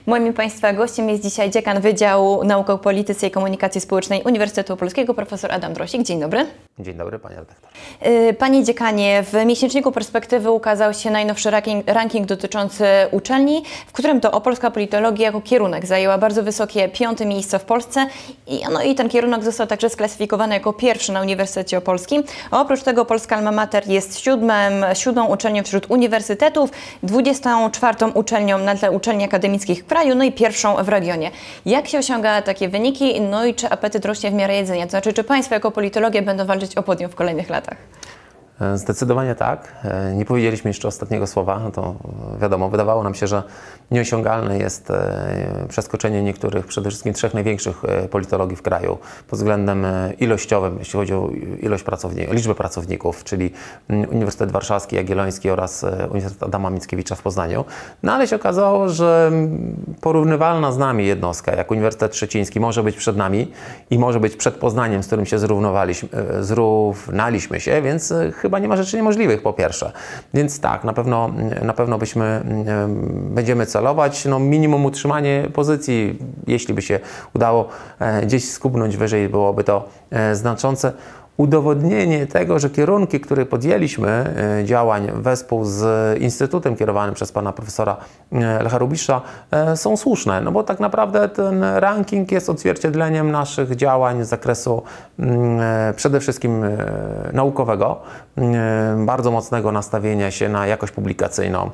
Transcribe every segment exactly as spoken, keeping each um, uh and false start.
Moim Państwa gościem jest dzisiaj dziekan Wydziału Nauk o Polityce i Komunikacji Społecznej Uniwersytetu Opolskiego, profesor Adam Drosik. Dzień dobry. Dzień dobry, panie redaktor. Panie dziekanie, w miesięczniku Perspektywy ukazał się najnowszy ranking, ranking dotyczący uczelni, w którym to opolska politologia jako kierunek zajęła bardzo wysokie piąte miejsce w Polsce. I, no i ten kierunek został także sklasyfikowany jako pierwszy na Uniwersytecie Opolskim. A oprócz tego polska alma mater jest siódmym, siódmą uczelnią wśród uniwersytetów, dwudziestą czwartą uczelnią na tle uczelni akademickich w kraju, no i pierwszą w regionie. Jak się osiąga takie wyniki, no i czy apetyt rośnie w miarę jedzenia? To znaczy, czy Państwo jako politologia będą walczyć o podium w kolejnych latach? Zdecydowanie tak. Nie powiedzieliśmy jeszcze ostatniego słowa, no to wiadomo, wydawało nam się, że nieosiągalne jest przeskoczenie niektórych, przede wszystkim trzech największych politologii w kraju pod względem ilościowym, jeśli chodzi o ilość pracowników, liczbę pracowników, czyli Uniwersytet Warszawski, Jagielloński oraz Uniwersytet Adama Mickiewicza w Poznaniu. No ale się okazało, że porównywalna z nami jednostka, jak Uniwersytet Szczeciński, może być przed nami i może być przed Poznaniem, z którym się zrównowaliśmy, zrównaliśmy się, więc chyba nie ma rzeczy niemożliwych, po pierwsze. Więc tak, na pewno, na pewno byśmy, będziemy celować, no minimum utrzymanie pozycji, jeśli by się udało gdzieś skubnąć wyżej, byłoby to znaczące udowodnienie tego, że kierunki, które podjęliśmy działań wespół z Instytutem kierowanym przez pana profesora Lecha Rubisza są słuszne, no bo tak naprawdę ten ranking jest odzwierciedleniem naszych działań z zakresu przede wszystkim naukowego, bardzo mocnego nastawienia się na jakość publikacyjną,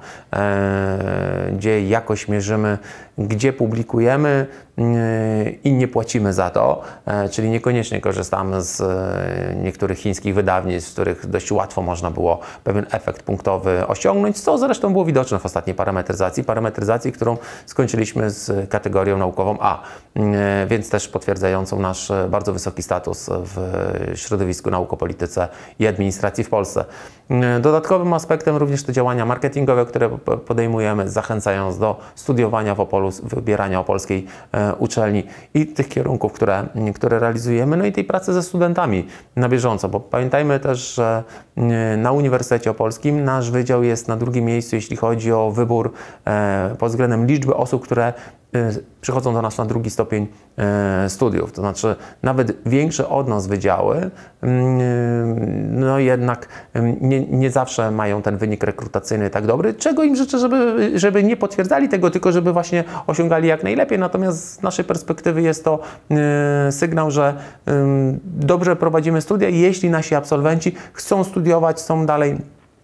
gdzie jakość mierzymy, gdzie publikujemy i nie płacimy za to, czyli niekoniecznie korzystamy z niektórych chińskich wydawnictw, w których dość łatwo można było pewien efekt punktowy osiągnąć, co zresztą było widoczne w ostatniej parametryzacji, parametryzacji, którą skończyliśmy z kategorią naukową A, więc też potwierdzającą nasz bardzo wysoki status w środowisku nauk o polityce i administracji w Polsce. Dodatkowym aspektem również te działania marketingowe, które podejmujemy, zachęcając do studiowania w Opolu, wybierania opolskiej uczelni i tych kierunków, które, które realizujemy, no i tej pracy ze studentami na bieżąco, bo pamiętajmy też, że na Uniwersytecie Opolskim nasz wydział jest na drugim miejscu, jeśli chodzi o wybór pod względem liczby osób, które przychodzą do nas na drugi stopień studiów. To znaczy nawet większe od nas wydziały, no jednak nie, nie zawsze mają ten wynik rekrutacyjny tak dobry, czego im życzę, żeby, żeby nie potwierdzali tego, tylko żeby właśnie osiągali jak najlepiej. Natomiast z naszej perspektywy jest to sygnał, że dobrze prowadzimy studia i jeśli nasi absolwenci chcą studiować, chcą dalej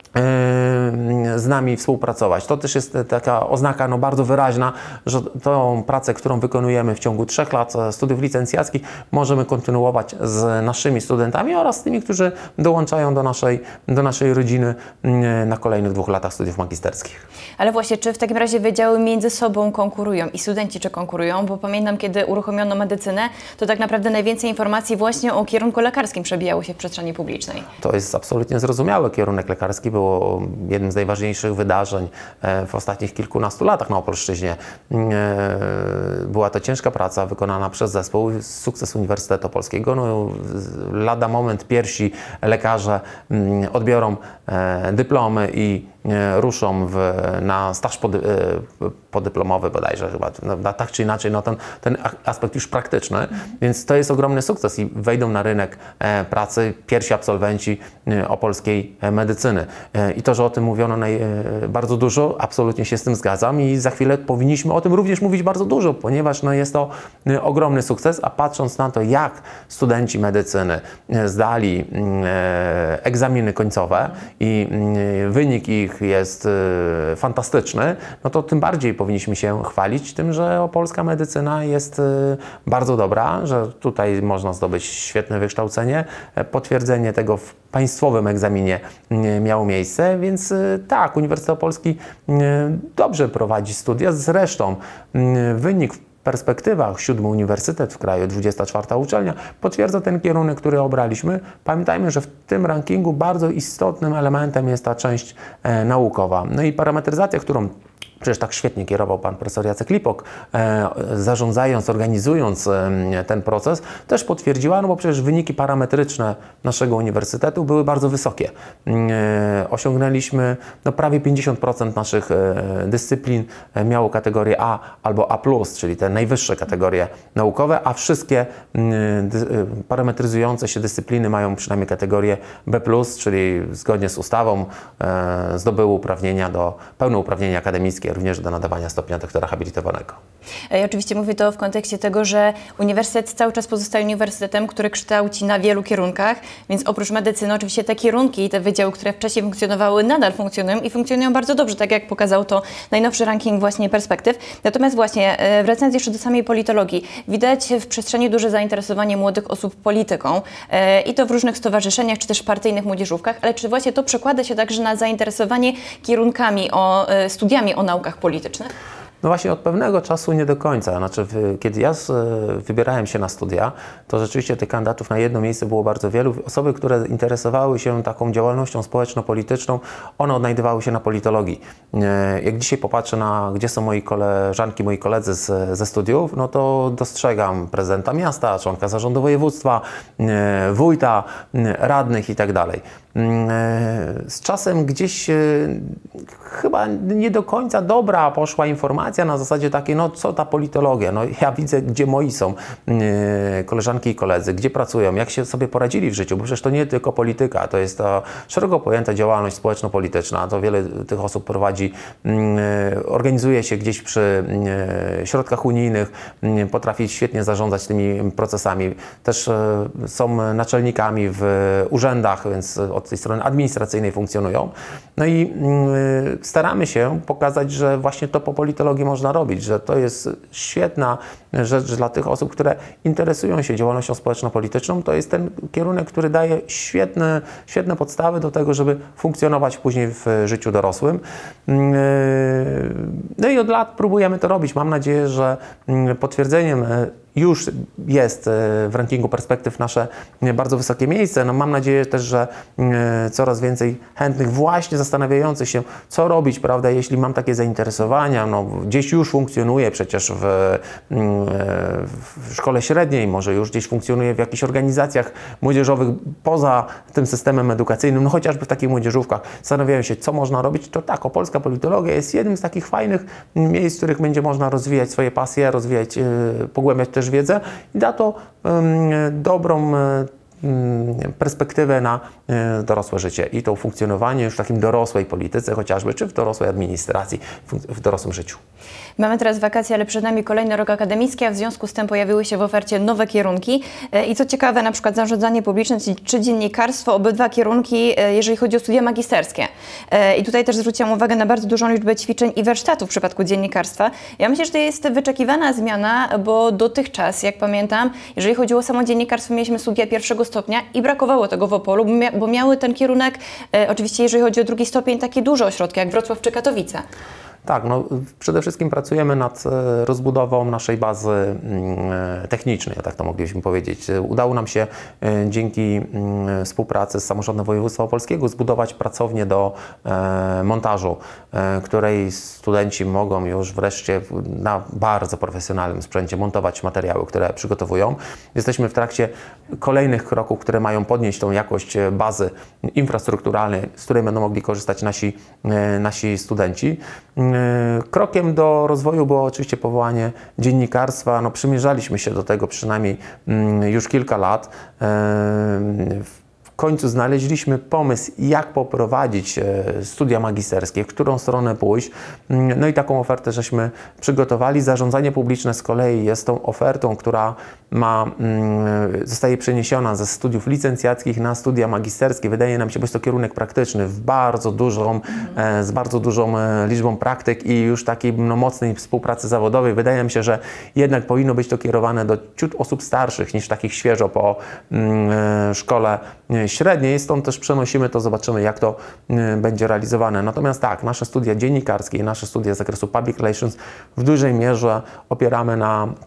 z nami współpracować. To też jest taka oznaka no, bardzo wyraźna, że tą pracę, którą wykonujemy w ciągu trzech lat studiów licencjackich, możemy kontynuować z naszymi studentami oraz z tymi, którzy dołączają do naszej, do naszej rodziny na kolejnych dwóch latach studiów magisterskich. Ale właśnie, czy w takim razie wydziały między sobą konkurują i studenci czy konkurują? Bo pamiętam, kiedy uruchomiono medycynę, to tak naprawdę najwięcej informacji właśnie o kierunku lekarskim przebijało się w przestrzeni publicznej. To jest absolutnie zrozumiałe. Kierunek lekarski był jednym z najważniejszych wydarzeń w ostatnich kilkunastu latach na Opolszczyźnie. Była to ciężka praca wykonana przez zespół, sukces Uniwersytetu Opolskiego. No, lada moment pierwsi lekarze odbiorą dyplomy i ruszą w, na staż pod, podyplomowy bodajże chyba, no, tak czy inaczej, no ten, ten aspekt już praktyczny, mm. więc to jest ogromny sukces i wejdą na rynek e, pracy pierwsi absolwenci e, opolskiej e, medycyny. E, I to, że o tym mówiono naj, e, bardzo dużo, absolutnie się z tym zgadzam i za chwilę powinniśmy o tym również mówić bardzo dużo, ponieważ no, jest to e, ogromny sukces, a patrząc na to, jak studenci medycyny e, zdali e, egzaminy końcowe mm. i e, wynik ich jest y, fantastyczny, no to tym bardziej powinniśmy się chwalić tym, że opolska medycyna jest y, bardzo dobra, że tutaj można zdobyć świetne wykształcenie. Potwierdzenie tego w państwowym egzaminie y, miało miejsce, więc y, tak, Uniwersytet Opolski y, dobrze prowadzi studia. Zresztą y, wynik w perspektywach siódmy uniwersytet w kraju, dwudziesta czwarta uczelnia, potwierdza ten kierunek, który obraliśmy. Pamiętajmy, że w tym rankingu bardzo istotnym elementem jest ta część e, naukowa. No i parametryzacja, którą Przecież tak świetnie kierował pan profesor Jacek Lipok, e, zarządzając, organizując e, ten proces, też potwierdziła, no bo przecież wyniki parametryczne naszego uniwersytetu były bardzo wysokie. E, osiągnęliśmy no, prawie pięćdziesiąt procent naszych e, dyscyplin e, miało kategorię A albo A plus, czyli te najwyższe kategorie naukowe, a wszystkie e, dy, e, parametryzujące się dyscypliny mają przynajmniej kategorię B plus, czyli zgodnie z ustawą e, zdobyły uprawnienia do, pełne uprawnienia akademickie, również do nadawania stopnia doktora habilitowanego. I oczywiście mówię to w kontekście tego, że uniwersytet cały czas pozostaje uniwersytetem, który kształci na wielu kierunkach, więc oprócz medycyny oczywiście te kierunki i te wydziały, które wcześniej funkcjonowały, nadal funkcjonują i funkcjonują bardzo dobrze, tak jak pokazał to najnowszy ranking właśnie Perspektyw. Natomiast właśnie wracając jeszcze do samej politologii, widać w przestrzeni duże zainteresowanie młodych osób polityką i to w różnych stowarzyszeniach czy też partyjnych młodzieżówkach, ale czy właśnie to przekłada się także na zainteresowanie kierunkami, o, studiami o naukach politycznych? No właśnie od pewnego czasu nie do końca. Znaczy, kiedy ja wybierałem się na studia, to rzeczywiście tych kandydatów na jedno miejsce było bardzo wielu. Osoby, które interesowały się taką działalnością społeczno-polityczną, one odnajdywały się na politologii. Jak dzisiaj popatrzę na, gdzie są moi koleżanki, moi koledzy z, ze studiów, no to dostrzegam prezydenta miasta, członka zarządu województwa, wójta, radnych i tak dalej. Z czasem gdzieś chyba nie do końca dobra poszła informacja na zasadzie takiej, no co ta politologia, no ja widzę, gdzie moi są koleżanki i koledzy, gdzie pracują, jak się sobie poradzili w życiu, bo przecież to nie tylko polityka, to jest to szeroko pojęta działalność społeczno-polityczna, to wiele tych osób prowadzi, organizuje się gdzieś przy środkach unijnych, potrafi świetnie zarządzać tymi procesami, też są naczelnikami w urzędach, więc od tej strony administracyjnej funkcjonują. No i y, staramy się pokazać, że właśnie to po politologii można robić, że to jest świetna rzecz dla tych osób, które interesują się działalnością społeczno-polityczną. To jest ten kierunek, który daje świetne, świetne podstawy do tego, żeby funkcjonować później w życiu dorosłym. Y, no i od lat próbujemy to robić. Mam nadzieję, że potwierdzeniem już jest w rankingu Perspektyw nasze bardzo wysokie miejsce. No mam nadzieję też, że coraz więcej chętnych właśnie zastanawiających się, co robić, prawda, jeśli mam takie zainteresowania. No, gdzieś już funkcjonuje przecież w, w szkole średniej, może już gdzieś funkcjonuje w jakichś organizacjach młodzieżowych poza tym systemem edukacyjnym, no chociażby w takich młodzieżówkach. Zastanawiają się, co można robić. To tak, Opolska Politologia jest jednym z takich fajnych miejsc, w których będzie można rozwijać swoje pasje, rozwijać, pogłębiać też wiedzę i da to um, dobrą um, perspektywę na um, dorosłe życie i to funkcjonowanie już w takim dorosłej polityce chociażby, czy w dorosłej administracji, w, w dorosłym życiu. Mamy teraz wakacje, ale przed nami kolejny rok akademicki, a w związku z tym pojawiły się w ofercie nowe kierunki i co ciekawe, na przykład zarządzanie publiczne czy dziennikarstwo, obydwa kierunki, jeżeli chodzi o studia magisterskie. I tutaj też zwróciłam uwagę na bardzo dużą liczbę ćwiczeń i warsztatów w przypadku dziennikarstwa. Ja myślę, że to jest wyczekiwana zmiana, bo dotychczas, jak pamiętam, jeżeli chodziło o samo dziennikarstwo, mieliśmy studia pierwszego stopnia i brakowało tego w Opolu, bo miały ten kierunek, oczywiście jeżeli chodzi o drugi stopień, takie duże ośrodki jak Wrocław czy Katowice. Tak, no przede wszystkim pracujemy nad rozbudową naszej bazy technicznej, tak to moglibyśmy powiedzieć. Udało nam się dzięki współpracy z Samorządem Województwa Opolskiego zbudować pracownię do montażu, której studenci mogą już wreszcie na bardzo profesjonalnym sprzęcie montować materiały, które przygotowują. Jesteśmy w trakcie kolejnych kroków, które mają podnieść tą jakość bazy infrastrukturalnej, z której będą mogli korzystać nasi, nasi studenci. Krokiem do rozwoju było oczywiście powołanie dziennikarstwa. No, przymierzaliśmy się do tego przynajmniej już kilka lat. W końcu znaleźliśmy pomysł, jak poprowadzić studia magisterskie, w którą stronę pójść. No i taką ofertę żeśmy przygotowali. Zarządzanie publiczne z kolei jest tą ofertą, która ma, zostaje przeniesiona ze studiów licencjackich na studia magisterskie. Wydaje nam się, bo jest to kierunek praktyczny w bardzo dużą, z bardzo dużą liczbą praktyk i już takiej no, mocnej współpracy zawodowej. Wydaje nam się, że jednak powinno być to kierowane do ciut osób starszych niż takich świeżo po szkole średniej, stąd też przenosimy to, zobaczymy, jak to będzie realizowane. Natomiast tak, nasze studia dziennikarskie i nasze studia z zakresu public relations w dużej mierze opieramy na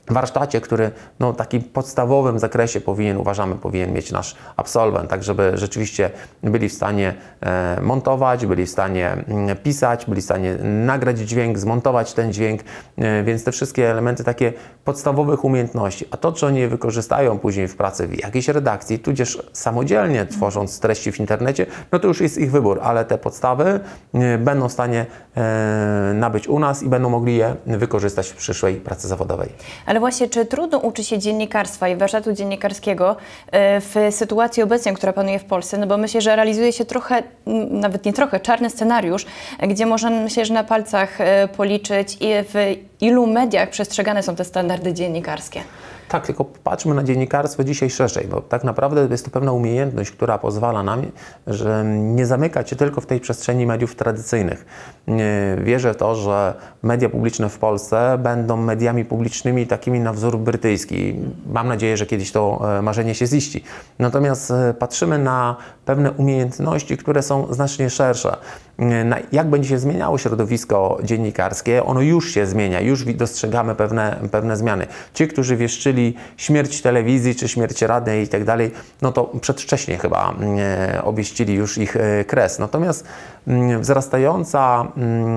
warsztacie, który no, w takim podstawowym zakresie powinien, uważamy, powinien mieć nasz absolwent, tak żeby rzeczywiście byli w stanie e, montować, byli w stanie m, pisać, byli w stanie nagrać dźwięk, zmontować ten dźwięk, e, więc te wszystkie elementy takie podstawowych umiejętności. A to, czy oni je wykorzystają później w pracy w jakiejś redakcji, tudzież samodzielnie tworząc treści w internecie, no to już jest ich wybór, ale te podstawy e, będą w stanie e, nabyć u nas i będą mogli je wykorzystać w przyszłej pracy zawodowej. Ale właśnie, czy trudno uczy się dziennikarstwa i warsztatu dziennikarskiego w sytuacji obecnej, która panuje w Polsce? No bo myślę, że realizuje się trochę, nawet nie trochę, czarny scenariusz, gdzie można, myślę, że na palcach policzyć, w ilu mediach przestrzegane są te standardy dziennikarskie. Tak, tylko patrzmy na dziennikarstwo dzisiaj szerzej, bo tak naprawdę jest to pewna umiejętność, która pozwala nam, że nie zamykać się tylko w tej przestrzeni mediów tradycyjnych. Wierzę w to, że media publiczne w Polsce będą mediami publicznymi takimi na wzór brytyjski. Mam nadzieję, że kiedyś to marzenie się ziści. Natomiast patrzymy na pewne umiejętności, które są znacznie szersze. Jak będzie się zmieniało środowisko dziennikarskie? Ono już się zmienia, już dostrzegamy pewne, pewne zmiany. Ci, którzy wieszczyli śmierć telewizji czy śmierć radnej i tak dalej, no to przedwcześnie chyba obieścili już ich kres. Natomiast wzrastająca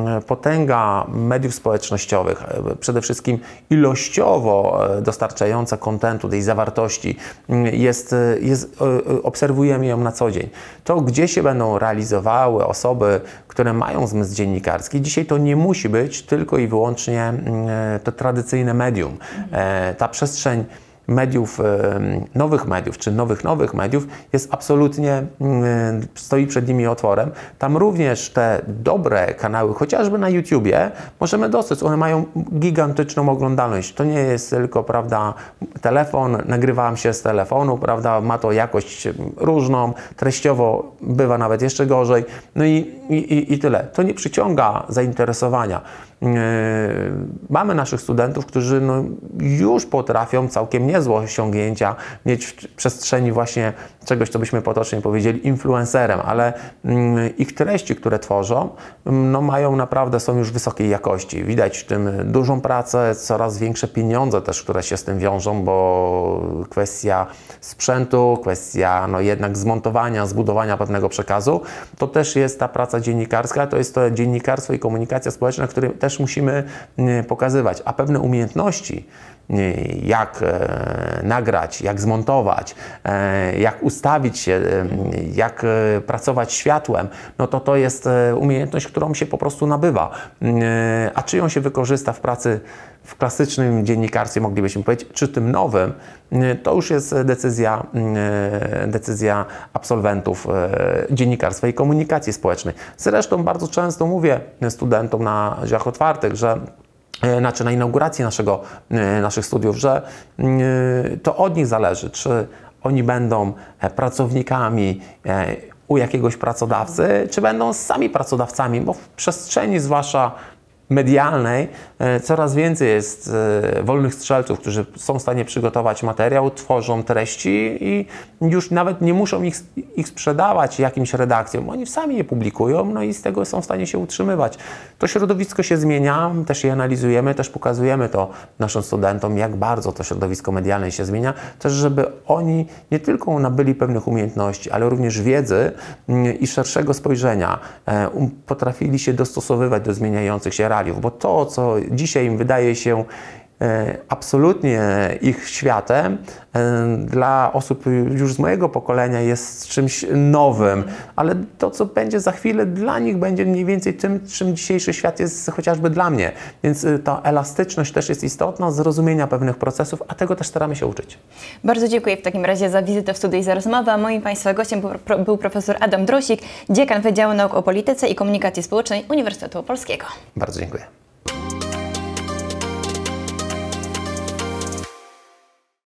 potęga mediów społecznościowych, przede wszystkim ilościowo dostarczająca kontentu, tej zawartości, jest, jest, obserwujemy ją na co dzień. To, gdzie się będą realizowały osoby, które mają zmysł dziennikarski, dzisiaj to nie musi być tylko i wyłącznie to tradycyjne medium. Ta przestrzeń mediów, nowych mediów, czy nowych, nowych mediów jest absolutnie, stoi przed nimi otworem. Tam również te dobre kanały, chociażby na YouTubie, możemy dostrzec, one mają gigantyczną oglądalność. To nie jest tylko, prawda, telefon, nagrywam się z telefonu, prawda, ma to jakość różną, treściowo bywa nawet jeszcze gorzej, no i, i, i tyle. To nie przyciąga zainteresowania. Mamy naszych studentów, którzy no już potrafią całkiem niezłe osiągnięcia mieć w przestrzeni właśnie czegoś, co byśmy potocznie powiedzieli influencerem, ale ich treści, które tworzą, no mają naprawdę, są już wysokiej jakości. Widać w tym dużą pracę, coraz większe pieniądze też, które się z tym wiążą, bo kwestia sprzętu, kwestia no jednak zmontowania, zbudowania pewnego przekazu, to też jest ta praca dziennikarska, to jest to dziennikarstwo i komunikacja społeczna, które też musimy pokazywać, a pewne umiejętności, jak nagrać, jak zmontować, jak ustawić się, jak pracować światłem, no to to jest umiejętność, którą się po prostu nabywa. A czy ją się wykorzysta w pracy w klasycznym dziennikarstwie, moglibyśmy powiedzieć, czy tym nowym, to już jest decyzja, decyzja absolwentów dziennikarstwa i komunikacji społecznej. Zresztą bardzo często mówię studentom na drzwiach otwartych, że znaczy na inauguracji naszego, naszych studiów, że to od nich zależy, czy oni będą pracownikami u jakiegoś pracodawcy, czy będą sami pracodawcami, bo w przestrzeni zwłaszcza medialnej coraz więcej jest wolnych strzelców, którzy są w stanie przygotować materiał, tworzą treści i już nawet nie muszą ich, ich sprzedawać jakimś redakcjom. Oni sami je publikują, no i z tego są w stanie się utrzymywać. To środowisko się zmienia, też je analizujemy, też pokazujemy to naszym studentom, jak bardzo to środowisko medialne się zmienia, też żeby oni nie tylko nabyli pewnych umiejętności, ale również wiedzy i szerszego spojrzenia, potrafili się dostosowywać do zmieniających się realiów, bo to, co dzisiaj im wydaje się absolutnie ich światem, dla osób już z mojego pokolenia jest czymś nowym, ale to, co będzie za chwilę dla nich, będzie mniej więcej tym, czym dzisiejszy świat jest chociażby dla mnie. Więc ta elastyczność też jest istotna, zrozumienia pewnych procesów, a tego też staramy się uczyć. Bardzo dziękuję w takim razie za wizytę w studiu i za rozmowę. A moim Państwa gościem był profesor Adam Drosik, dziekan Wydziału Nauk o Polityce i Komunikacji Społecznej Uniwersytetu Opolskiego. Bardzo dziękuję.